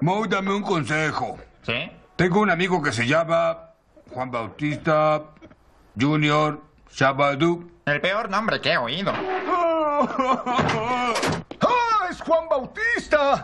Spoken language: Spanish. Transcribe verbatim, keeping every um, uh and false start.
Mo, dame un consejo. ¿Sí? Tengo un amigo que se llama Juan Bautista Junior Shabadú. El peor nombre que he oído. ¡Ah, es Juan Bautista!